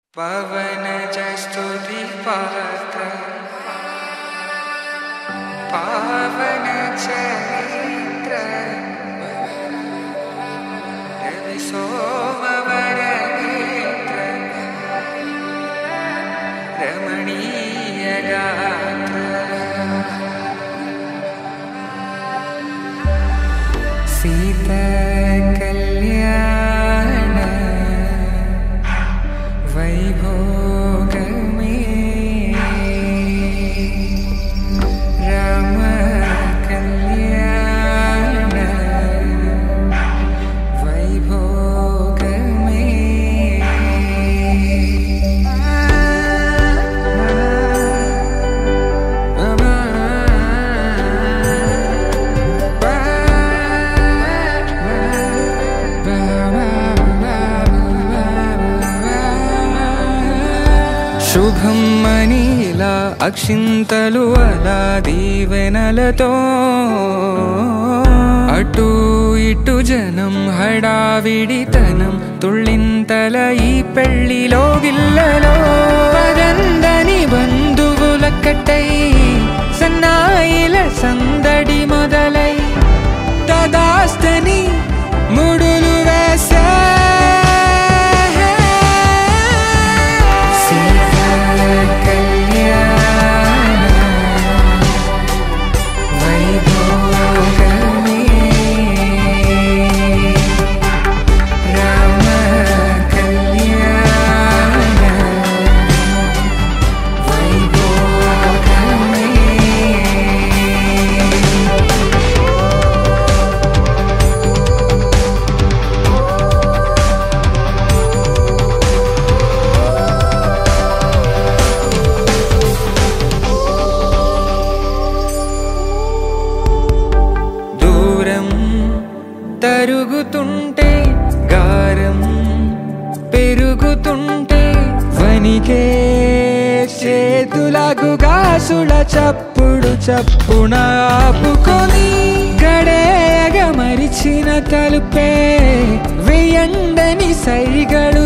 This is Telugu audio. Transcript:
पवनज स्तुति पात्र पावन चरित्र रवि सोमवर नेत्र रमणीय गात्र सीता कल्याण वैभोग में राम कल्याण वैभोग में शुभम मनीला अक्षिंतलु अला दीवेनलतो अटू इटू जनम हडाविडितनम तुळ्ळिंतल ई पेळ्ळिलो गिल्లలో పదందని బంధువుల కట్టై సన్నాయిల సందడి మొదలై తదాస్తని ముడులు వేసే తరుగుతుంటే గారం పెరుగుతుంటే వనికే చేతులకు గాసుల చప్పుడు చప్పున ఆపుకొని గడేగ మరిచిన తలుపే వేయండని సైగడు